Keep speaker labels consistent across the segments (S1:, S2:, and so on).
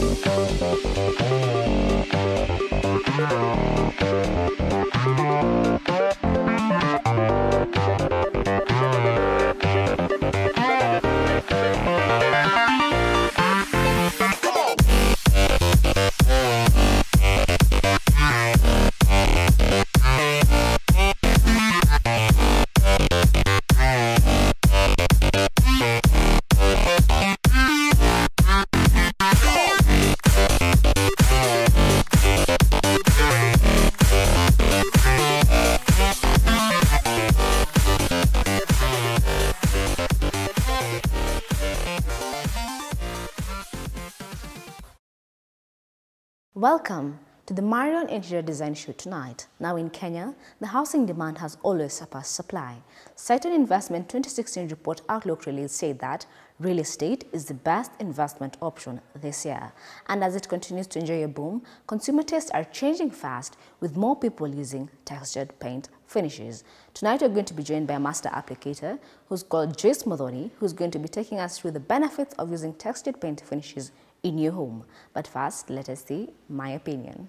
S1: Welcome to the Marion Interior Design Show tonight. Now in Kenya, the housing demand has always surpassed supply. Cited Investment 2016 report Outlook release said that real estate is the best investment option this year. And as it continues to enjoy a boom, consumer tastes are changing fast with more people using textured paint finishes. Tonight we're going to be joined by a master applicator who's called Joyce Modhoni, who's going to be taking us through the benefits of using textured paint finishes in your home. But first, let us see my opinion.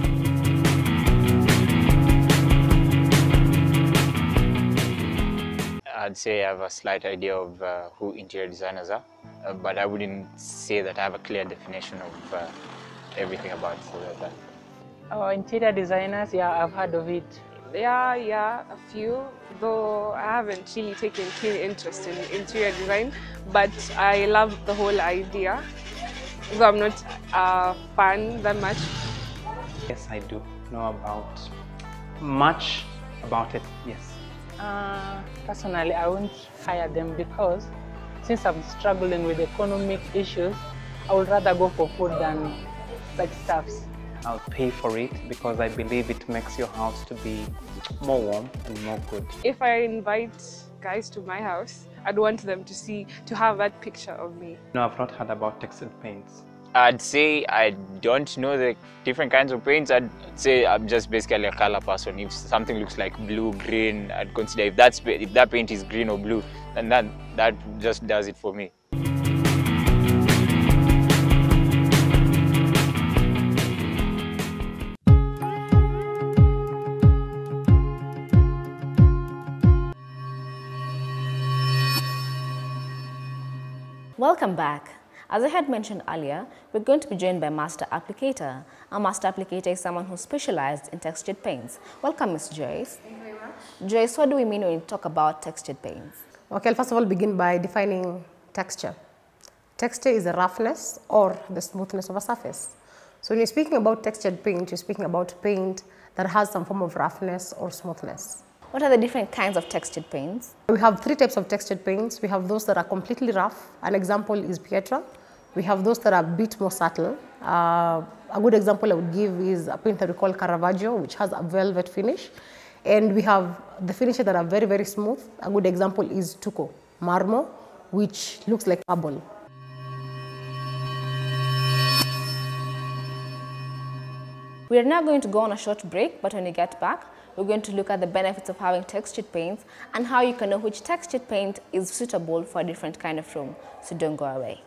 S2: I'd say I have a slight idea of who interior designers are, but I wouldn't say that I have a clear definition of everything about that.
S3: Oh, interior designers, yeah, I've heard of it.
S4: Yeah, a few, though I haven't really taken keen interest in interior design, but I love the whole idea. Though I'm not a fan that much.
S5: Yes, I do know much about it, yes.
S3: Personally, I won't hire them because since I'm struggling with economic issues, I would rather go for food than such stuffs.
S5: I'll pay for it because I believe it makes your house to be more warm and more good.
S4: If I invite guys to my house, I'd want them to have that picture of me.
S5: No, I've not heard about textured paints.
S2: I'd say I don't know the different kinds of paints. I'd say I'm just basically a color person. If something looks like blue, green, I'd consider if that paint is green or blue, then that just does it for me.
S1: Welcome back. As I had mentioned earlier, we're going to be joined by a master applicator. A master applicator is someone who specializes in textured paints. Welcome, Ms. Joyce.
S6: Thank you very much.
S1: Joyce, what do we mean when we talk about textured paints?
S6: Okay, I'll first of all begin by defining texture. Texture is the roughness or the smoothness of a surface. So when you're speaking about textured paint, you're speaking about paint that has some form of roughness or smoothness.
S1: What are the different kinds of textured paints?
S6: We have three types of textured paints. We have those that are completely rough. An example is Pietra. We have those that are a bit more subtle. A good example I would give is a paint that we call Caravaggio, which has a velvet finish. And we have the finishes that are very, very smooth. A good example is Tuco, Marmo, which looks like marble.
S1: We are now going to go on a short break, but when we get back, we're going to look at the benefits of having textured paints and how you can know which textured paint is suitable for a different kind of room. So don't go away.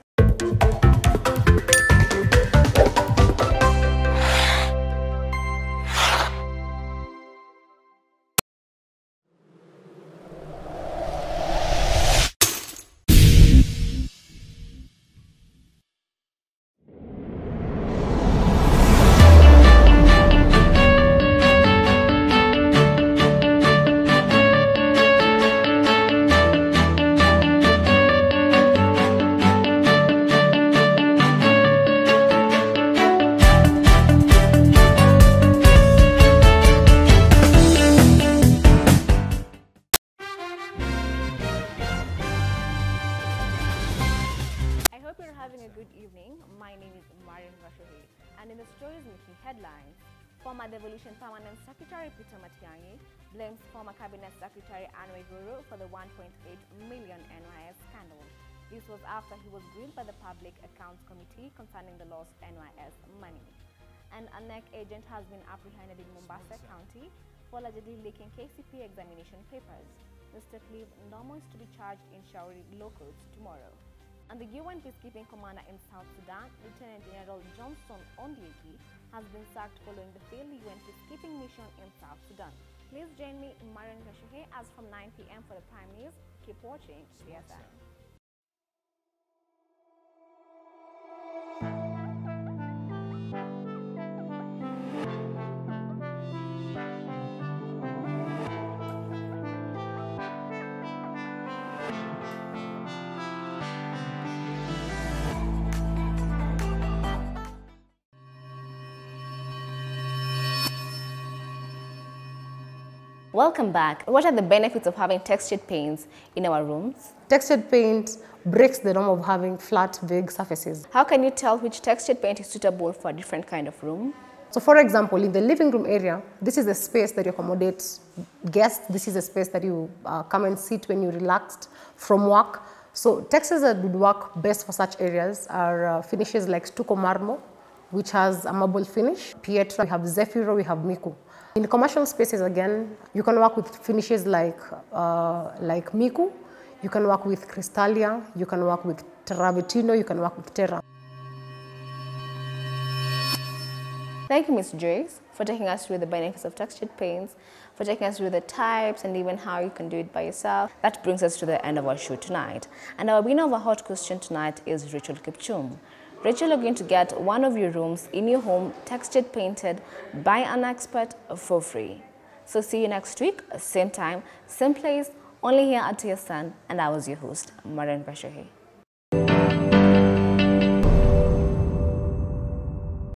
S1: Marion, and in the stories making headlines, former Devolution Permanent Secretary Peter Matiang'i blames former Cabinet Secretary Anne Waiguru for the 1.8 million NYS scandal. This was after he was grilled by the Public Accounts Committee concerning the lost NYS money. And a NEC agent has been apprehended in Mombasa County for allegedly leaking KCP examination papers. Mr. Clive Ndomo is to be charged in Shauri Low Court tomorrow. And the UN Peacekeeping Commander in South Sudan, Lieutenant General Johnson Ondieki, has been sacked following the failed UN peacekeeping mission in South Sudan. Please join me, Marion, as from 9 p.m. for the Prime News. Keep watching CSN. Welcome back. What are the benefits of having textured paints in our rooms?
S6: Textured paint breaks the norm of having flat, vague surfaces.
S1: How can you tell which textured paint is suitable for a different kind of room?
S6: So for example, in the living room area, this is a space that you accommodate guests. This is a space that you come and sit when you're relaxed from work. So textures that would work best for such areas are finishes like stucco marble, which has a marble finish. Pietra, we have Zefiro, we have Miku. In commercial spaces, again, you can work with finishes like Miku, you can work with Cristallia, you can work with Travertino, you can work with Terra.
S1: Thank you, Ms. Joyce, for taking us through the benefits of textured paints, for taking us through the types and even how you can do it by yourself. That brings us to the end of our show tonight. And our winner of our hot question tonight is Rachel Kipchum. Rachel, you're going to get one of your rooms in your home textured painted by an expert for free. So see you next week, same time, same place, only here at TSN, and I was your host, Marion.